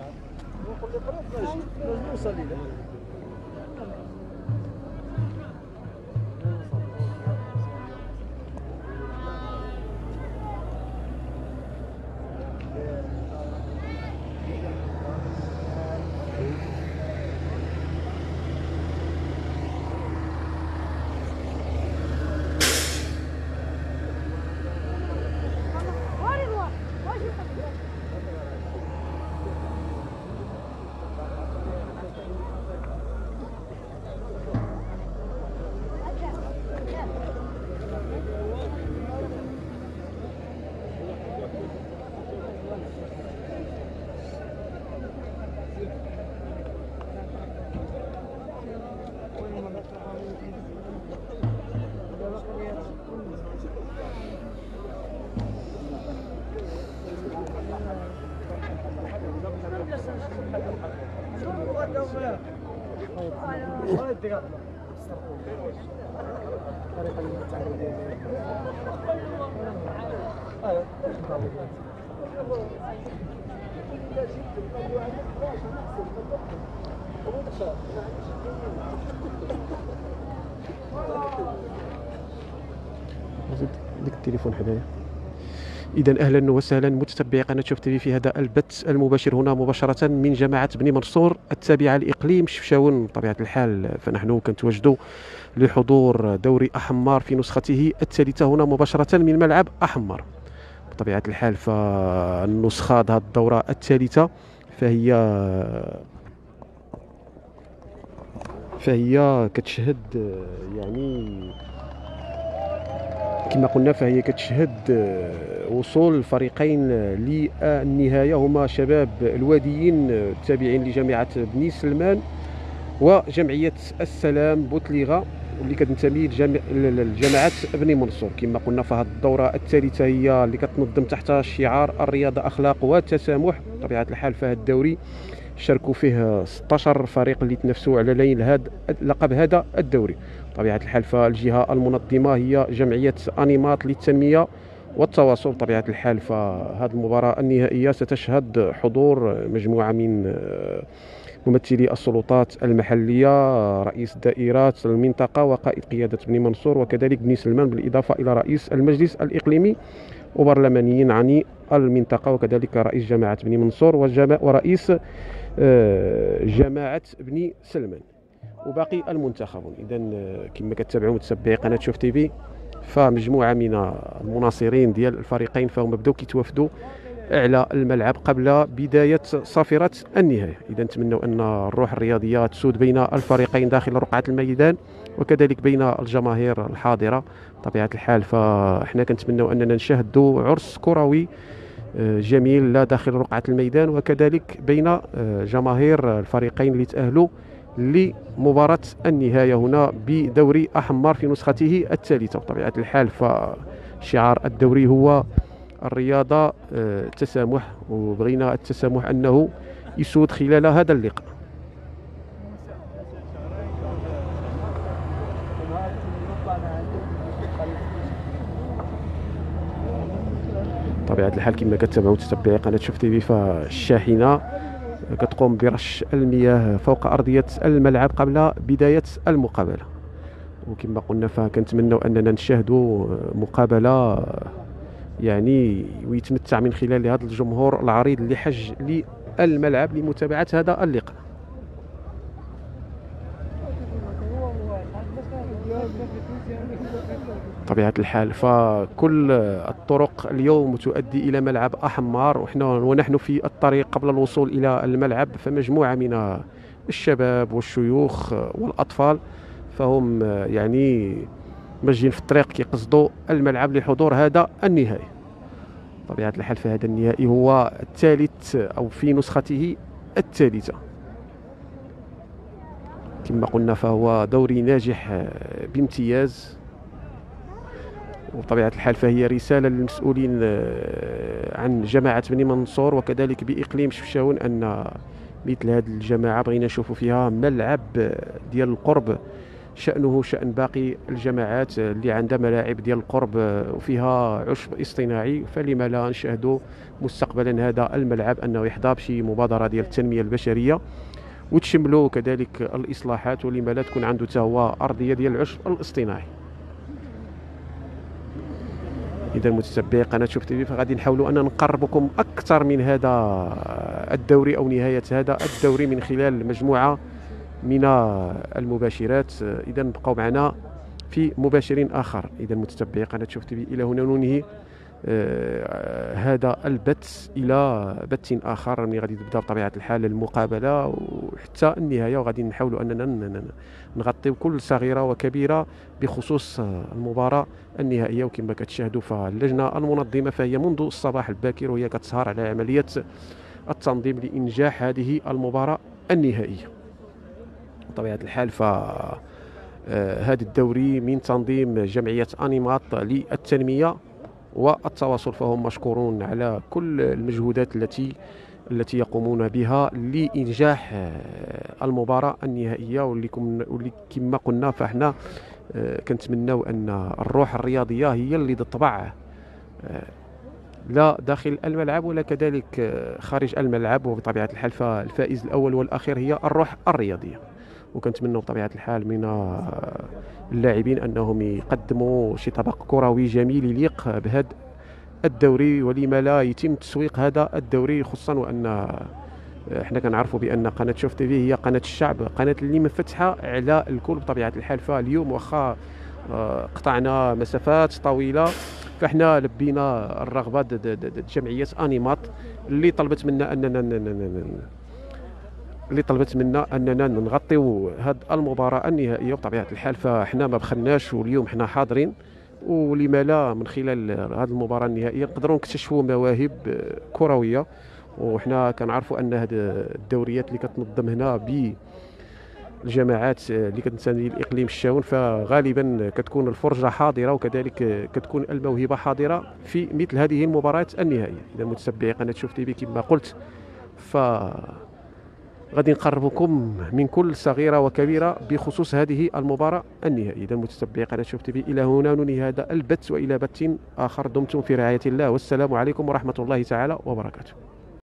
ديك التليفون حدايا. إذا أهلا وسهلا متتبعي قناة شوف تيفي في هذا البث المباشر هنا مباشرة من جامعة بني منصور التابعة لإقليم شفشاون. بطبيعة الحال فنحن كنتواجدوا لحضور دوري أحمر في نسخته الثالثة هنا مباشرة من ملعب أحمر. بطبيعة الحال فالنسخة هذه الدورة الثالثة فهي كتشهد يعني كما قلنا فهي كتشهد وصول الفريقين للنهاية هما شباب الواديين التابعين لجامعة بني سلمان وجمعية السلام بوتليغا واللي كتنتمي لجامعة بني منصور. كما قلنا فهاد الدورة الثالثة هي اللي كتنظم تحت شعار الرياضة أخلاق والتسامح. بطبيعة الحال فهاد الدوري شاركوا فيه 16 فريق اللي تنافسوا على نيل لقب هذا الدوري. بطبيعة الحال فالجهة المنظمة هي جمعية أنيمات للتنمية والتواصل. بطبيعة الحال فهذه المباراة النهائية ستشهد حضور مجموعة من ممثلي السلطات المحلية، رئيس دائرات المنطقة وقائد قيادة بني منصور وكذلك بني سلمان، بالإضافة إلى رئيس المجلس الإقليمي وبرلمانيين عن المنطقة وكذلك رئيس جامعة بني منصور ورئيس جماعة بني سلمان وباقي المنتخبون. إذا كما كتابعوا متابعي قناة شوف تيفي فمجموعة من المناصرين ديال الفريقين فهم بداو كيتوافدوا على الملعب قبل بداية صافرة النهاية. إذا نتمنوا أن الروح الرياضية تسود بين الفريقين داخل رقعة الميدان وكذلك بين الجماهير الحاضرة. بطبيعة الحال فاحنا كنتمنوا أننا نشاهدوا عرس كروي جميل لا داخل رقعة الميدان وكذلك بين جماهير الفريقين اللي تأهلوا لمباراة النهاية هنا بدوري أحمر في نسخته الثالثة. بطبيعة الحال فشعار الدوري هو الرياضة التسامح، وبغينا التسامح أنه يسود خلال هذا اللقاء. بطبيعة الحال كما كتابعوا متابعي قناة شوف تيفي فالشاحنة كتقوم برش المياه فوق أرضية الملعب قبل بداية المقابلة. وكما قلنا فكنتمنوا أننا نشاهدوا مقابلة يعني ويتمتع من خلال هذا الجمهور العريض اللي حج للملعب لمتابعة هذا اللقاء. بطبيعة الحال فكل الطرق اليوم تؤدي إلى ملعب أحمر ونحن في الطريق قبل الوصول إلى الملعب فمجموعة من الشباب والشيوخ والأطفال فهم يعني ماشيين في الطريق كيقصدوا الملعب لحضور هذا النهائي. بطبيعة الحال فهذا النهائي هو الثالث أو في نسخته الثالثة. كما قلنا فهو دوري ناجح بامتياز، وبطبيعة الحال فهي رسالة للمسؤولين عن جماعة بني منصور وكذلك بإقليم شفشاون أن مثل هذه الجماعة بغينا نشوفوا فيها ملعب ديال القرب شأنه شأن باقي الجماعات اللي عندها ملاعب ديال القرب وفيها عشب اصطناعي، فلما لا نشاهدوا مستقبلا هذا الملعب أنه يحظى بشي مبادرة ديال التنمية البشرية وتشملوا كذلك الإصلاحات، ولما لا تكون عنده حتى هو أرضية ديال العشب الاصطناعي. إذا متتبعي قناة شوف تي في، فغادي نحاولوا أن نقربكم أكثر من هذا الدوري أو نهاية هذا الدوري من خلال مجموعة من المباشرات. إذا بقوا معنا في مباشر آخر. إذا متتبعي قناة شوف تي في، إلى هنا ننهي هذا البث إلى بث آخر اللي غادي تبدا بطبيعة الحال المقابلة وحتى النهاية، وغادي نحاولوا أننا نغطيو كل صغيرة وكبيرة بخصوص المباراة النهائية. وكما كتشاهدوا فاللجنة المنظمة فهي منذ الصباح الباكر وهي كتسهر على عملية التنظيم لإنجاح هذه المباراة النهائية. بطبيعة الحال هذا الدوري من تنظيم جمعية أنيماط للتنمية والتواصل، فهم مشكورون على كل المجهودات التي يقومون بها لإنجاح المباراة النهائية. واللي كما قلنا فاحنا كنتمناو أن الروح الرياضية هي اللي تطبع لا داخل الملعب ولا كذلك خارج الملعب، وبطبيعة الحال فالفائز الأول والأخير هي الروح الرياضية. وكنتمنى بطبيعة الحال من اللاعبين أنهم يقدموا شي طبق كروي جميل يليق بهذا الدوري، ولما لا يتم تسويق هذا الدوري، خصوصا وأن احنا كنعرفوا بأن قناة شوف تي في هي قناة الشعب، قناة اللي منفتحة على الكل بطبيعة الحال. فاليوم واخا قطعنا مسافات طويلة فاحنا لبينا الرغبة جمعية أنيماط اللي طلبت منا أننا نغطيو هذه المباراة النهائية بطبيعة الحال. فاحنا ما بخلناش واليوم احنا حاضرين، ولما لا من خلال هذه المباراة النهائية نقدروا نكتشفوا مواهب كروية. وحنا كنعرفوا أن هذه الدوريات اللي كتنظم هنا بالجماعات اللي كتنتمي للإقليم الشاون فغالبا كتكون الفرجة حاضرة وكذلك كتكون الموهبة حاضرة في مثل هذه المباريات النهائية. إذا متتبعي قناة شوف تي في كما قلت غادي نقربكم من كل صغيرة وكبيرة بخصوص هذه المباراة النهائية. إذا متتبعي قناة شوف تي في، إلى هنا ننهي هذا البث وإلى بث آخر. دمتم في رعاية الله، والسلام عليكم ورحمة الله تعالى وبركاته.